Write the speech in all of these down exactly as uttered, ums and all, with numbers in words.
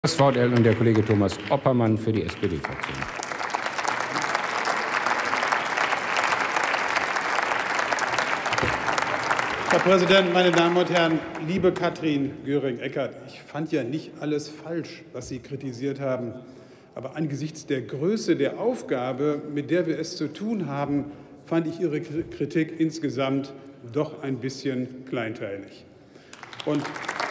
Das Wort erhält nun der Kollege Thomas Oppermann für die S P D-Fraktion. Herr Präsident, meine Damen und Herren! Liebe Katrin Göring-Eckardt, ich fand ja nicht alles falsch, was Sie kritisiert haben. Aber angesichts der Größe der Aufgabe, mit der wir es zu tun haben, fand ich Ihre Kritik insgesamt doch ein bisschen kleinteilig. Und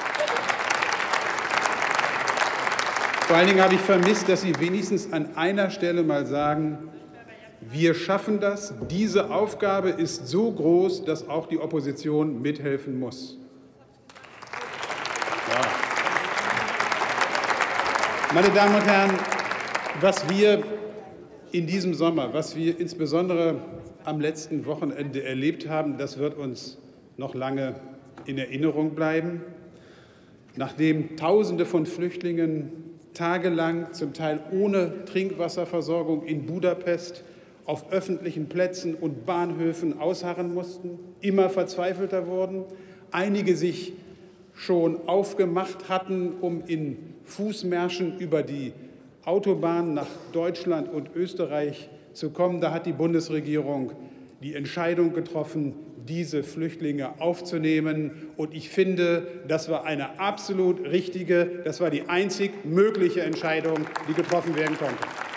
vor allen Dingen habe ich vermisst, dass Sie wenigstens an einer Stelle mal sagen, wir schaffen das. Diese Aufgabe ist so groß, dass auch die Opposition mithelfen muss. Ja. Meine Damen und Herren, was wir in diesem Sommer, was wir insbesondere am letzten Wochenende erlebt haben, das wird uns noch lange in Erinnerung bleiben. Nachdem Tausende von Flüchtlingen tagelang, zum Teil ohne Trinkwasserversorgung in Budapest, auf öffentlichen Plätzen und Bahnhöfen ausharren mussten, immer verzweifelter wurden, einige sich schon aufgemacht hatten, um in Fußmärschen über die Autobahn nach Deutschland und Österreich zu kommen. Da hat die Bundesregierung die Entscheidung getroffen, diese Flüchtlinge aufzunehmen. Und ich finde, das war eine absolut richtige, das war die einzig mögliche Entscheidung, die getroffen werden konnte.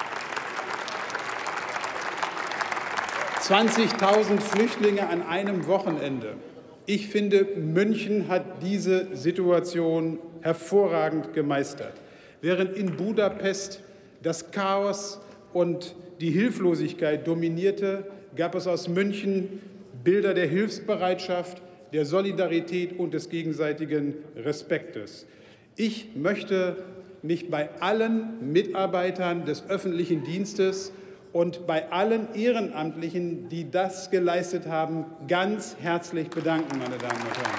zwanzigtausend Flüchtlinge an einem Wochenende. Ich finde, München hat diese Situation hervorragend gemeistert. Während in Budapest das Chaos und die Hilflosigkeit dominierte, gab es aus München Bilder der Hilfsbereitschaft, der Solidarität und des gegenseitigen Respektes. Ich möchte mich bei allen Mitarbeitern des öffentlichen Dienstes und bei allen Ehrenamtlichen, die das geleistet haben, ganz herzlich bedanken, meine Damen und Herren.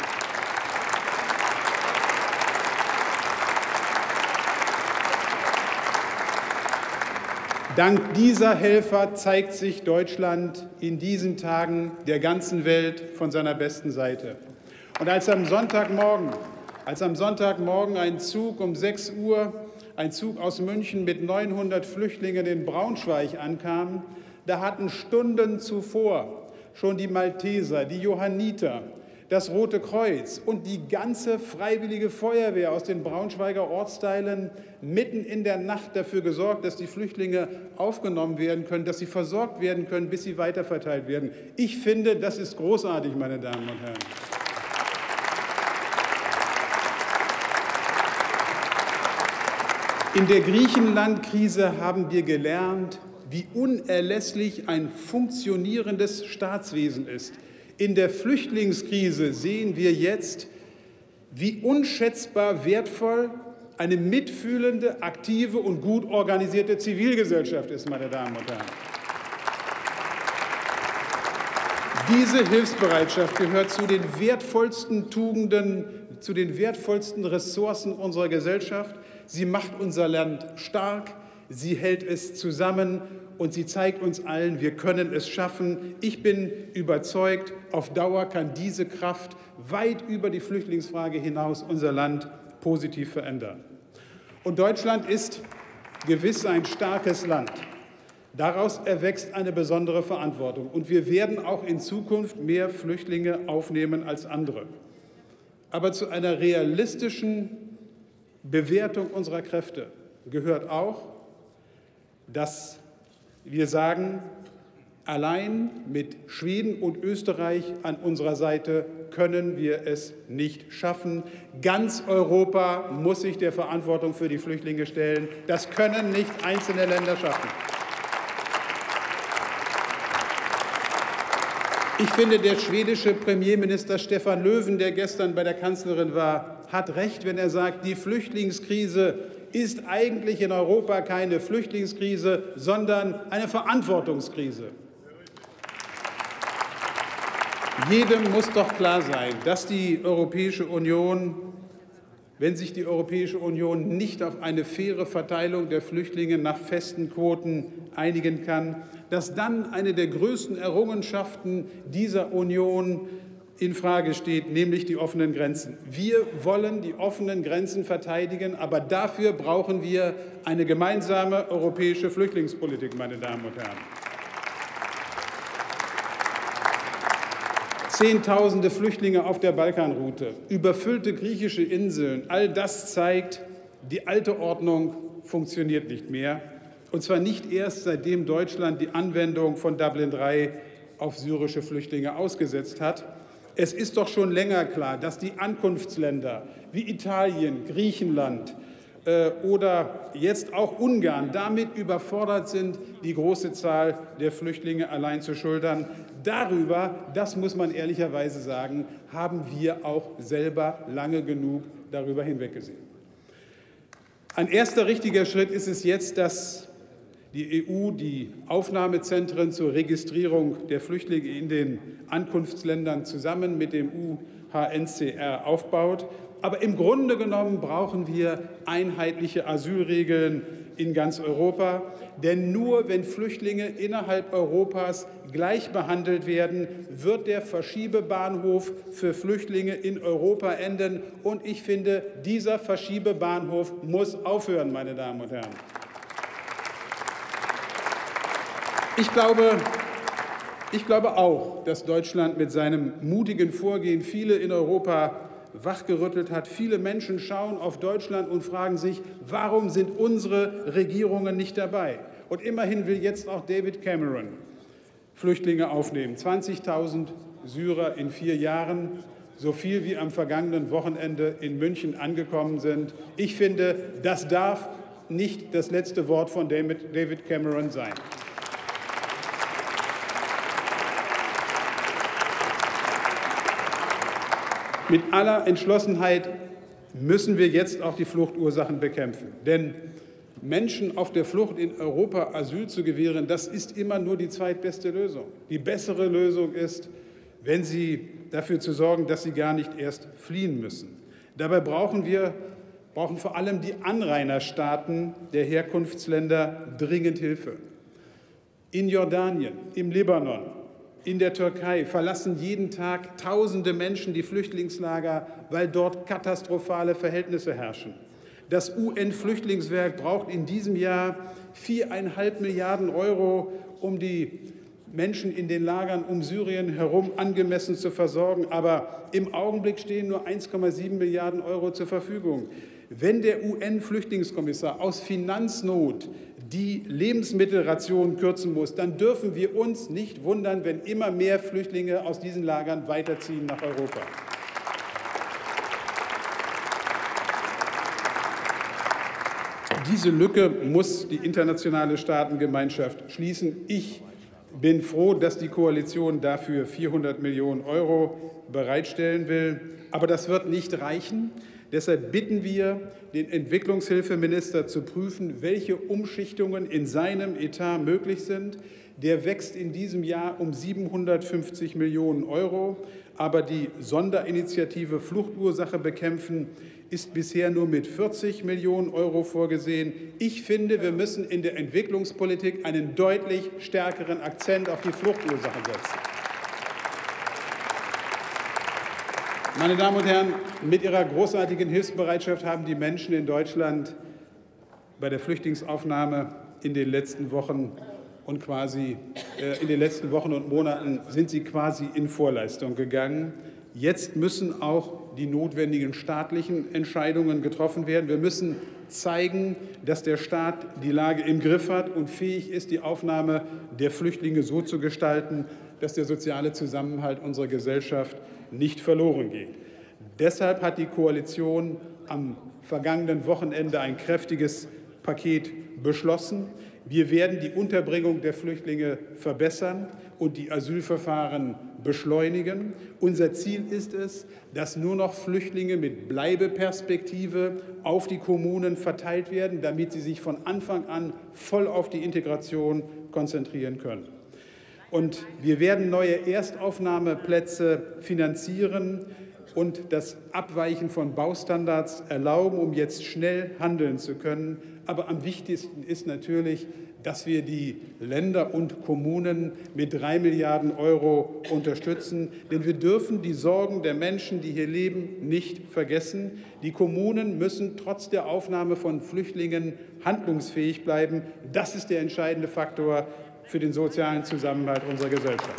Dank dieser Helfer zeigt sich Deutschland in diesen Tagen der ganzen Welt von seiner besten Seite. Und als am Sonntagmorgen, als am Sonntagmorgen ein Zug um sechs Uhr, ein Zug aus München mit neunhundert Flüchtlingen in Braunschweig ankam, da hatten Stunden zuvor schon die Malteser, die Johanniter, das Rote Kreuz und die ganze Freiwillige Feuerwehr aus den Braunschweiger Ortsteilen mitten in der Nacht dafür gesorgt, dass die Flüchtlinge aufgenommen werden können, dass sie versorgt werden können, bis sie weiterverteilt werden. Ich finde, das ist großartig, meine Damen und Herren. In der Griechenland-Krise haben wir gelernt, wie unerlässlich ein funktionierendes Staatswesen ist. In der Flüchtlingskrise sehen wir jetzt, wie unschätzbar wertvoll eine mitfühlende, aktive und gut organisierte Zivilgesellschaft ist, meine Damen und Herren. Diese Hilfsbereitschaft gehört zu den wertvollsten Tugenden, zu den wertvollsten Ressourcen unserer Gesellschaft. Sie macht unser Land stark, sie hält es zusammen und sie zeigt uns allen, wir können es schaffen. Ich bin überzeugt, auf Dauer kann diese Kraft weit über die Flüchtlingsfrage hinaus unser Land positiv verändern. Und Deutschland ist gewiss ein starkes Land. Daraus erwächst eine besondere Verantwortung. Und wir werden auch in Zukunft mehr Flüchtlinge aufnehmen als andere. Aber zu einer realistischen Bewertung unserer Kräfte gehört auch, dass wir sagen, allein mit Schweden und Österreich an unserer Seite können wir es nicht schaffen. Ganz Europa muss sich der Verantwortung für die Flüchtlinge stellen. Das können nicht einzelne Länder schaffen. Ich finde, der schwedische Premierminister Stefan Löfven, der gestern bei der Kanzlerin war, hat recht, wenn er sagt, die Flüchtlingskrise ist eigentlich in Europa keine Flüchtlingskrise, sondern eine Verantwortungskrise. Jedem muss doch klar sein, dass die Europäische Union, wenn sich die Europäische Union nicht auf eine faire Verteilung der Flüchtlinge nach festen Quoten einigen kann, dass dann eine der größten Errungenschaften dieser Union in Frage steht, nämlich die offenen Grenzen. Wir wollen die offenen Grenzen verteidigen, aber dafür brauchen wir eine gemeinsame europäische Flüchtlingspolitik, meine Damen und Herren. Zehntausende Flüchtlinge auf der Balkanroute, überfüllte griechische Inseln, all das zeigt, die alte Ordnung funktioniert nicht mehr. Und zwar nicht erst, seitdem Deutschland die Anwendung von Dublin drei auf syrische Flüchtlinge ausgesetzt hat. Es ist doch schon länger klar, dass die Ankunftsländer wie Italien, Griechenland äh, oder jetzt auch Ungarn damit überfordert sind, die große Zahl der Flüchtlinge allein zu schultern. Darüber, das muss man ehrlicherweise sagen, haben wir auch selber lange genug darüber hinweggesehen. Ein erster richtiger Schritt ist es jetzt, dass die E U die Aufnahmezentren zur Registrierung der Flüchtlinge in den Ankunftsländern zusammen mit dem U N H C R aufbaut. Aber im Grunde genommen brauchen wir einheitliche Asylregeln in ganz Europa. Denn nur wenn Flüchtlinge innerhalb Europas gleich behandelt werden, wird der Verschiebebahnhof für Flüchtlinge in Europa enden. Und ich finde, dieser Verschiebebahnhof muss aufhören, meine Damen und Herren. Ich glaube, ich glaube auch, dass Deutschland mit seinem mutigen Vorgehen viele in Europa wachgerüttelt hat. Viele Menschen schauen auf Deutschland und fragen sich, warum sind unsere Regierungen nicht dabei? Und immerhin will jetzt auch David Cameron Flüchtlinge aufnehmen. zwanzigtausend Syrer in vier Jahren, so viel wie am vergangenen Wochenende in München angekommen sind. Ich finde, das darf nicht das letzte Wort von David Cameron sein. Mit aller Entschlossenheit müssen wir jetzt auch die Fluchtursachen bekämpfen. Denn Menschen auf der Flucht in Europa Asyl zu gewähren, das ist immer nur die zweitbeste Lösung. Die bessere Lösung ist, wenn sie dafür zu sorgen, dass sie gar nicht erst fliehen müssen. Dabei brauchen wir, brauchen vor allem die Anrainerstaaten der Herkunftsländer dringend Hilfe. In Jordanien, im Libanon, in der Türkei verlassen jeden Tag Tausende Menschen die Flüchtlingslager, weil dort katastrophale Verhältnisse herrschen. Das U N-Flüchtlingswerk braucht in diesem Jahr viereinhalb Milliarden Euro, um die Menschen in den Lagern um Syrien herum angemessen zu versorgen. Aber im Augenblick stehen nur eins Komma sieben Milliarden Euro zur Verfügung. Wenn der U N-Flüchtlingskommissar aus Finanznot die Lebensmittelration kürzen muss, dann dürfen wir uns nicht wundern, wenn immer mehr Flüchtlinge aus diesen Lagern weiterziehen nach Europa. Diese Lücke muss die internationale Staatengemeinschaft schließen. Ich bin froh, dass die Koalition dafür vierhundert Millionen Euro bereitstellen will. Aber das wird nicht reichen. Deshalb bitten wir den Entwicklungshilfeminister zu prüfen, welche Umschichtungen in seinem Etat möglich sind. Der wächst in diesem Jahr um siebenhundertfünfzig Millionen Euro. Aber die Sonderinitiative Fluchtursache bekämpfen ist bisher nur mit vierzig Millionen Euro vorgesehen. Ich finde, wir müssen in der Entwicklungspolitik einen deutlich stärkeren Akzent auf die Fluchtursache setzen. Meine Damen und Herren, mit ihrer großartigen Hilfsbereitschaft haben die Menschen in Deutschland bei der Flüchtlingsaufnahme in den letzten Wochen und quasi äh, in den letzten Wochen und Monaten sind sie quasi in Vorleistung gegangen. Jetzt müssen auch die notwendigen staatlichen Entscheidungen getroffen werden. Wir müssen zeigen, dass der Staat die Lage im Griff hat und fähig ist, die Aufnahme der Flüchtlinge so zu gestalten, dass der soziale Zusammenhalt unserer Gesellschaft nicht verloren geht. Deshalb hat die Koalition am vergangenen Wochenende ein kräftiges Paket beschlossen. Wir werden die Unterbringung der Flüchtlinge verbessern und die Asylverfahren beschleunigen. Unser Ziel ist es, dass nur noch Flüchtlinge mit Bleibeperspektive auf die Kommunen verteilt werden, damit sie sich von Anfang an voll auf die Integration konzentrieren können. Und wir werden neue Erstaufnahmeplätze finanzieren. und das Abweichen von Baustandards erlauben, um jetzt schnell handeln zu können. Aber am wichtigsten ist natürlich, dass wir die Länder und Kommunen mit drei Milliarden Euro unterstützen. Denn wir dürfen die Sorgen der Menschen, die hier leben, nicht vergessen. Die Kommunen müssen trotz der Aufnahme von Flüchtlingen handlungsfähig bleiben. Das ist der entscheidende Faktor für den sozialen Zusammenhalt unserer Gesellschaft.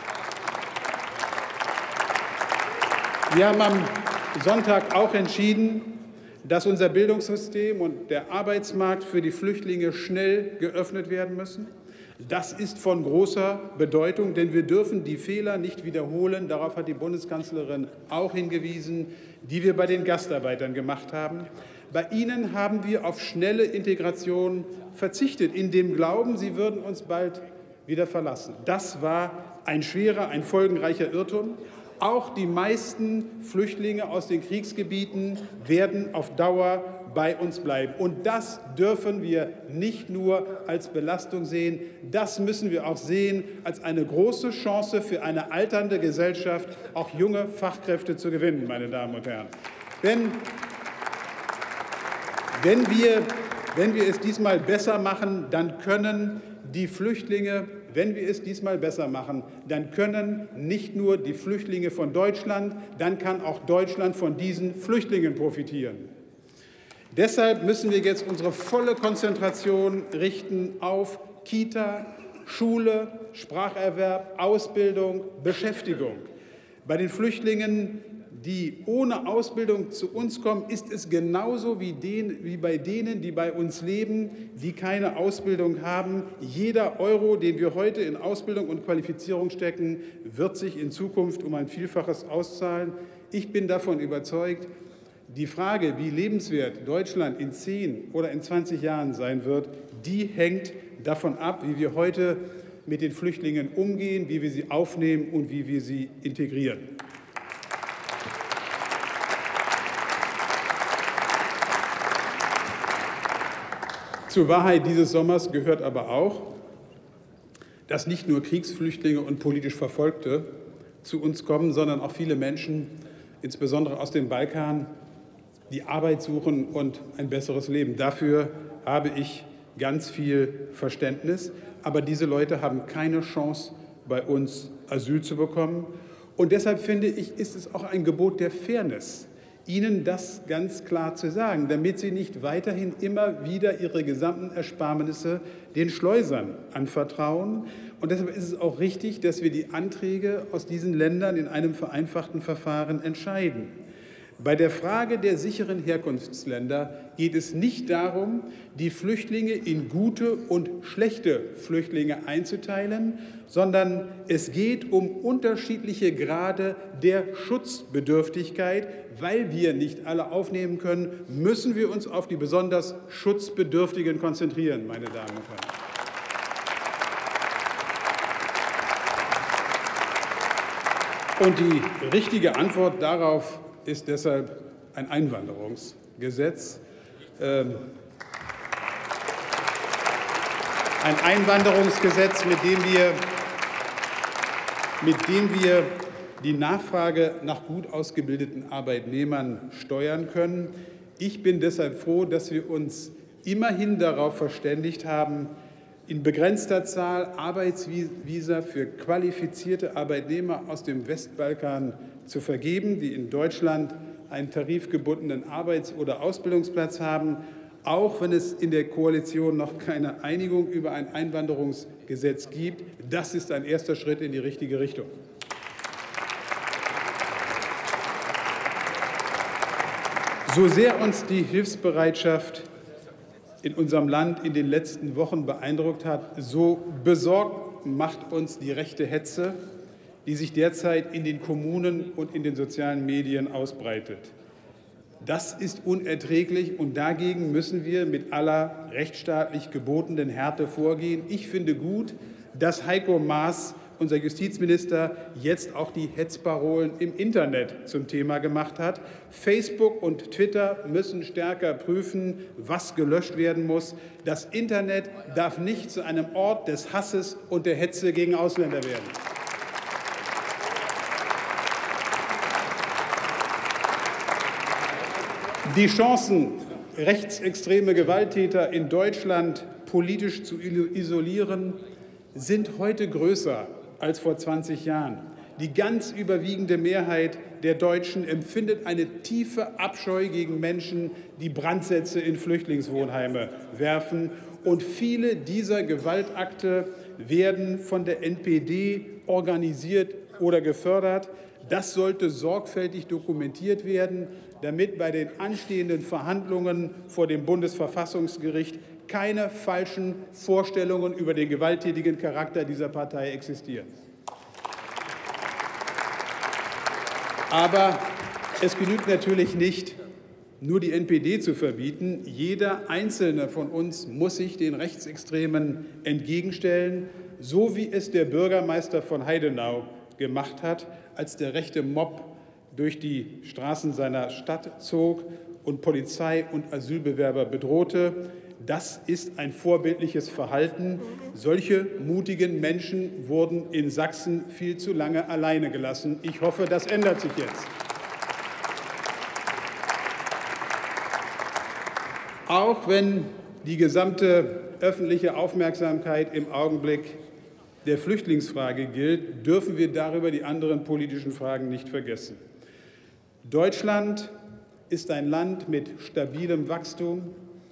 Wir haben am Sonntag auch entschieden, dass unser Bildungssystem und der Arbeitsmarkt für die Flüchtlinge schnell geöffnet werden müssen. Das ist von großer Bedeutung, denn wir dürfen die Fehler nicht wiederholen, darauf hat die Bundeskanzlerin auch hingewiesen, die wir bei den Gastarbeitern gemacht haben. Bei ihnen haben wir auf schnelle Integration verzichtet, in dem Glauben, sie würden uns bald wieder verlassen. Das war ein schwerer, ein folgenreicher Irrtum. Auch die meisten Flüchtlinge aus den Kriegsgebieten werden auf Dauer bei uns bleiben. Und das dürfen wir nicht nur als Belastung sehen, das müssen wir auch sehen als eine große Chance für eine alternde Gesellschaft, auch junge Fachkräfte zu gewinnen, meine Damen und Herren. Denn wenn wir, wenn wir es diesmal besser machen, dann können die Flüchtlinge Wenn wir es diesmal besser machen, dann können nicht nur die Flüchtlinge von Deutschland, dann kann auch Deutschland von diesen Flüchtlingen profitieren. Deshalb müssen wir jetzt unsere volle Konzentration richten auf Kita, Schule, Spracherwerb, Ausbildung, Beschäftigung. Bei den Flüchtlingen, die ohne Ausbildung zu uns kommen, ist es genauso wie, den, wie bei denen, die bei uns leben, die keine Ausbildung haben. Jeder Euro, den wir heute in Ausbildung und Qualifizierung stecken, wird sich in Zukunft um ein Vielfaches auszahlen. Ich bin davon überzeugt, die Frage, wie lebenswert Deutschland in zehn oder in zwanzig Jahren sein wird, die hängt davon ab, wie wir heute mit den Flüchtlingen umgehen, wie wir sie aufnehmen und wie wir sie integrieren. Zur Wahrheit dieses Sommers gehört aber auch, dass nicht nur Kriegsflüchtlinge und politisch Verfolgte zu uns kommen, sondern auch viele Menschen, insbesondere aus dem Balkan, die Arbeit suchen und ein besseres Leben. Dafür habe ich ganz viel Verständnis. Aber diese Leute haben keine Chance, bei uns Asyl zu bekommen. Und deshalb finde ich, ist es auch ein Gebot der Fairness, Ihnen das ganz klar zu sagen, damit Sie nicht weiterhin immer wieder Ihre gesamten Ersparnisse den Schleusern anvertrauen. Und deshalb ist es auch richtig, dass wir die Anträge aus diesen Ländern in einem vereinfachten Verfahren entscheiden. Bei der Frage der sicheren Herkunftsländer geht es nicht darum, die Flüchtlinge in gute und schlechte Flüchtlinge einzuteilen, sondern es geht um unterschiedliche Grade der Schutzbedürftigkeit. Weil wir nicht alle aufnehmen können, müssen wir uns auf die besonders Schutzbedürftigen konzentrieren, meine Damen und Herren. Und die richtige Antwort darauf ist deshalb ein Einwanderungsgesetz. Ähm, ein Einwanderungsgesetz, mit dem wir, mit dem wir die Nachfrage nach gut ausgebildeten Arbeitnehmern steuern können. Ich bin deshalb froh, dass wir uns immerhin darauf verständigt haben, in begrenzter Zahl Arbeitsvisa für qualifizierte Arbeitnehmer aus dem Westbalkan zu vergeben, die in Deutschland einen tarifgebundenen Arbeits- oder Ausbildungsplatz haben, auch wenn es in der Koalition noch keine Einigung über ein Einwanderungsgesetz gibt. Das ist ein erster Schritt in die richtige Richtung. So sehr uns die Hilfsbereitschaft in unserem Land in den letzten Wochen beeindruckt hat, so besorgt macht uns die rechte Hetze, die sich derzeit in den Kommunen und in den sozialen Medien ausbreitet. Das ist unerträglich, und dagegen müssen wir mit aller rechtsstaatlich gebotenen Härte vorgehen. Ich finde gut, dass Heiko Maas, unser Justizminister, jetzt auch die Hetzparolen im Internet zum Thema gemacht hat. Facebook und Twitter müssen stärker prüfen, was gelöscht werden muss. Das Internet darf nicht zu einem Ort des Hasses und der Hetze gegen Ausländer werden. Die Chancen, rechtsextreme Gewalttäter in Deutschland politisch zu isolieren, sind heute größer als vor zwanzig Jahren. Die ganz überwiegende Mehrheit der Deutschen empfindet eine tiefe Abscheu gegen Menschen, die Brandsätze in Flüchtlingswohnheime werfen. Und viele dieser Gewaltakte werden von der N P D organisiert oder gefördert. Das sollte sorgfältig dokumentiert werden, damit bei den anstehenden Verhandlungen vor dem Bundesverfassungsgericht keine falschen Vorstellungen über den gewalttätigen Charakter dieser Partei existieren. Aber es genügt natürlich nicht, nur die N P D zu verbieten. Jeder Einzelne von uns muss sich den Rechtsextremen entgegenstellen, so wie es der Bürgermeister von Heidenau gemacht hat, als der rechte Mob durch die Straßen seiner Stadt zog und Polizei und Asylbewerber bedrohte. Das ist ein vorbildliches Verhalten. Solche mutigen Menschen wurden in Sachsen viel zu lange alleine gelassen. Ich hoffe, das ändert sich jetzt. Auch wenn die gesamte öffentliche Aufmerksamkeit im Augenblick der Flüchtlingsfrage gilt, dürfen wir darüber die anderen politischen Fragen nicht vergessen. Deutschland ist ein Land mit stabilem Wachstum.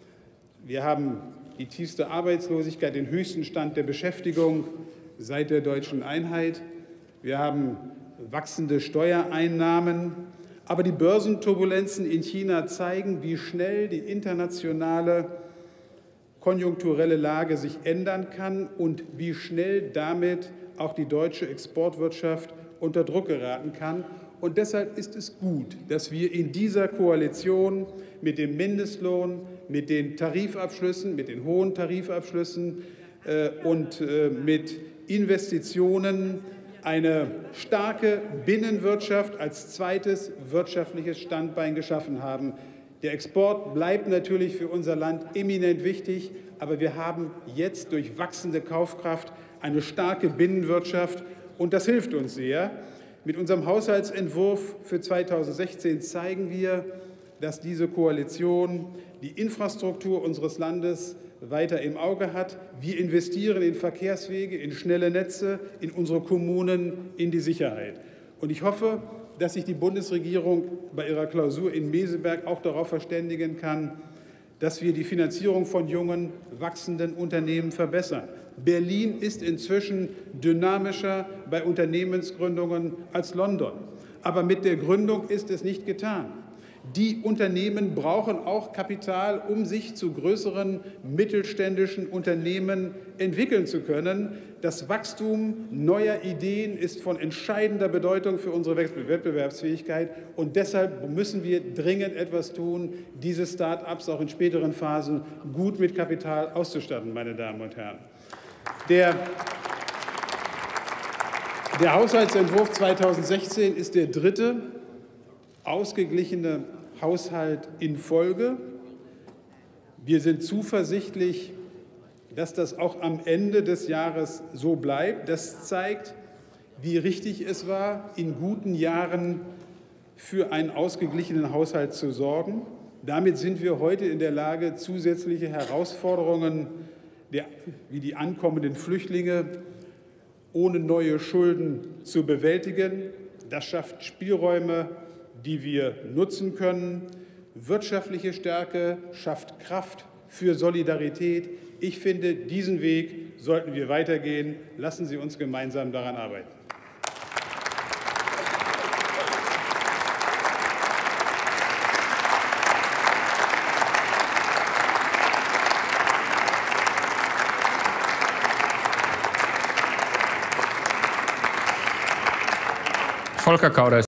Wir haben die tiefste Arbeitslosigkeit, den höchsten Stand der Beschäftigung seit der deutschen Einheit. Wir haben wachsende Steuereinnahmen. Aber die Börsenturbulenzen in China zeigen, wie schnell die internationale konjunkturelle Lage sich ändern kann und wie schnell damit auch die deutsche Exportwirtschaft unter Druck geraten kann. Und deshalb ist es gut, dass wir in dieser Koalition mit dem Mindestlohn, mit den Tarifabschlüssen, mit den hohen Tarifabschlüssen äh, und äh, mit Investitionen eine starke Binnenwirtschaft als zweites wirtschaftliches Standbein geschaffen haben. Der Export bleibt natürlich für unser Land eminent wichtig, aber wir haben jetzt durch wachsende Kaufkraft eine starke Binnenwirtschaft, und das hilft uns sehr. Mit unserem Haushaltsentwurf für zweitausendsechzehn zeigen wir, dass diese Koalition die Infrastruktur unseres Landes weiter im Auge hat. Wir investieren in Verkehrswege, in schnelle Netze, in unsere Kommunen, in die Sicherheit. Und ich hoffe, dass sich die Bundesregierung bei ihrer Klausur in Meseberg auch darauf verständigen kann, dass wir die Finanzierung von jungen, wachsenden Unternehmen verbessern. Berlin ist inzwischen dynamischer bei Unternehmensgründungen als London. Aber mit der Gründung ist es nicht getan. Die Unternehmen brauchen auch Kapital, um sich zu größeren mittelständischen Unternehmen entwickeln zu können. Das Wachstum neuer Ideen ist von entscheidender Bedeutung für unsere Wettbewerbsfähigkeit. Und deshalb müssen wir dringend etwas tun, diese Start-ups auch in späteren Phasen gut mit Kapital auszustatten, meine Damen und Herren. Der, der Haushaltsentwurf zweitausendsechzehn ist der dritte ausgeglichene Haushalt in Folge. Wir sind zuversichtlich, dass das auch am Ende des Jahres so bleibt. Das zeigt, wie richtig es war, in guten Jahren für einen ausgeglichenen Haushalt zu sorgen. Damit sind wir heute in der Lage, zusätzliche Herausforderungen der, wie die ankommenden Flüchtlinge ohne neue Schulden zu bewältigen. Das schafft Spielräume, die wir nutzen können. Wirtschaftliche Stärke schafft Kraft für Solidarität. Ich finde, diesen Weg sollten wir weitergehen. Lassen Sie uns gemeinsam daran arbeiten. Volker Kauder.